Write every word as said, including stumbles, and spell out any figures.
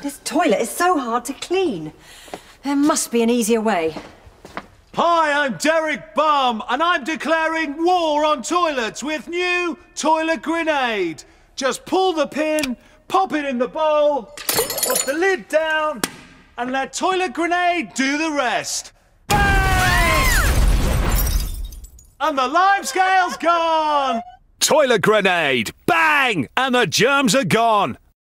This toilet is so hard to clean. There must be an easier way. Hi, I'm Derek Bum, and I'm declaring war on toilets with new Toilet Grenade. Just pull the pin, pop it in the bowl, put the lid down, and let Toilet Grenade do the rest. Bang! And the lime scale's gone! Toilet Grenade! Bang! And the germs are gone!